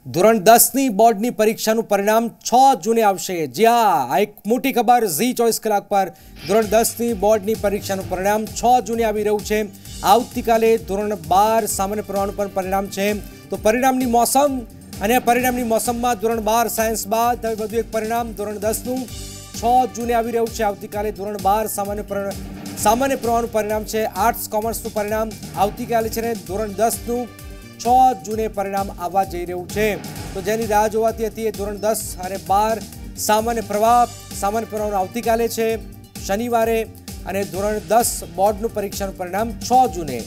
ધોરણ 10ની બોર્ડની પરીક્ષાનું પરિણામ 6 જૂને આવશે। જી હા, આ એક મોટી ખબર ઝી 24 કલાક પર। ધોરણ 10ની બોર્ડની પરીક્ષાનું પરિણામ 6 જૂને આવી રહ્યું છે। આવતીકાલે ધોરણ 12 સામાન્ય પ્રવાહનું પણ પરિણામ છે। તો પરિણામની મોસમ અને પરિણામની મોસમમાં ધોરણ 12 સાયન્સ બાદ હવે વધુ એક પરિણામ ધોરણ 10નું 6 જૂને આવી રહ્યું છે। આવતીકાલે ધોરણ 12 સામાન્ય પ્રવાહનું પરિણામ છે। આર્ટ્સ કોમર્સનું પરિણામ આવતીકાલે છે ને ધોરણ 10નું 6 જૂને પરિણામ આવવા જઈ રહ્યું છે। તો જેની રાહ જોવાતી હતી એ ધોરણ 10 અને 12 સામાન્ય પ્રવાહનું આવતીકાલે છે શનિવારે, અને ધોરણ 10 બોર્ડનું પરીક્ષાનું પરિણામ 6 જૂને।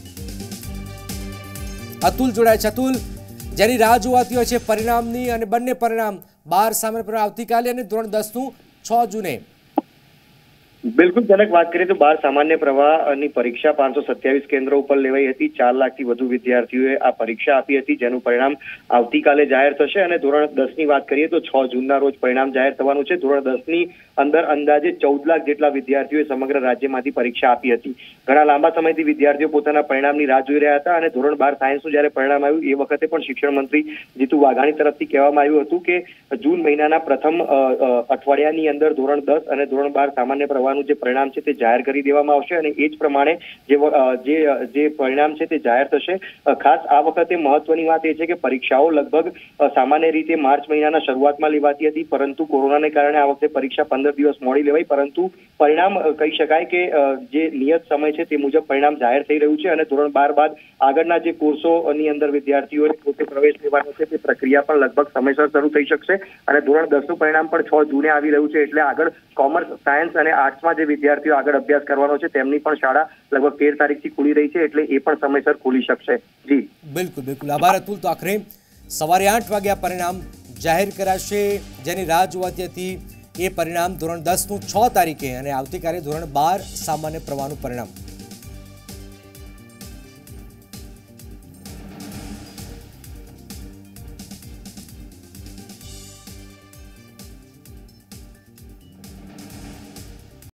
અતુલ જોડાય છે। અતુલ, જેની રાહ જોવાતી હોય છે પરિણામની, અને બંને પરિણામ 12 સામાન્ય પ્રવાહ આવતીકાલે અને ધોરણ 10નું 6 જૂને। બિલકુલ જનક, વાત કરીએ તો 12 સામાન્ય પ્રવાહની પરીક્ષા 527 કેન્દ્રો ઉપર લેવાઈ હતી। 4 લાખથી વધુ વિદ્યાર્થીઓએ આ પરીક્ષા આપી હતી, જેનું પરિણામ આવતીકાલે જાહેર થશે। અને ધોરણ 10ની વાત કરીએ તો 6 જૂનના રોજ પરિણામ જાહેર થવાનું છે। ધોરણ 10ની અંદર અંદાજે 14 લાખ જેટલા વિદ્યાર્થીઓએ સમગ્ર રાજ્યમાંથી પરીક્ષા આપી હતી। ઘણા લાંબા સમયથી વિદ્યાર્થીઓ પોતાના પરિણામની રાહ જોઈ રહ્યા હતા, અને ધોરણ 12 સાયન્સનું જ્યારે પરિણામ આવ્યું એ વખતે પણ શિક્ષણ મંત્રી જીતુ વાઘાણી તરફથી કહેવામાં આવ્યું હતું કે જૂન મહિનાના પ્રથમ અઠવાડિયાની અંદર ધોરણ 10 અને ધોરણ 12 સામાન્ય પ્રવાહ જે પરિણામ છે તે જાહેર કરી દેવામાં આવશે, અને એ જ પ્રમાણે જે પરિણામ છે તે જાહેર થશે। ખાસ આ વખતે મહત્વની વાત એ છે કે પરીક્ષાઓ લગભગ સામાન્ય રીતે માર્ચ મહિનાના શરૂઆતમાં લેવાતી હતી, પરંતુ કોરોનાને કારણે આ વખતે પરીક્ષા 15 દિવસ મોડી લેવાઈ। પરંતુ પરિણામ કહી શકાય કે જે નિયત સમય છે તે મુજબ પરિણામ જાહેર થઈ રહ્યું છે, અને ધોરણ 12 બાદ આગળના જે કોર્સોની અંદર વિદ્યાર્થીઓએ પોતે પ્રવેશ લેવાનો છે તે પ્રક્રિયા પણ લગભગ સમયસર શરૂ થઈ શકશે। અને ધોરણ 10નું પરિણામ પણ 6 જૂને આવી રહ્યું છે, એટલે આગળ કોમર્સ, સાયન્સ અને આર્ટ્સ જે વિદ્યાર્થીઓ આગળ અભ્યાસ કરવાનો છે તેમની પણ શાળા લગભગ 13 તારીખથી ખુલી રહી છે, એટલે એ પણ સમયસર ખુલી શકશે। જી બિલકુલ આભાર અતુલ। તો આખરે સવારે 8 વાગ્યા પરિણામ જાહેર કરાશે, જેની રાહ જોવાતી હતી એ પરિણામ ધોરણ 10નું 6 તારીખે, અને આવતીકાલે ધોરણ 12 સામાન્ય પ્રવાહનું પરિણામ।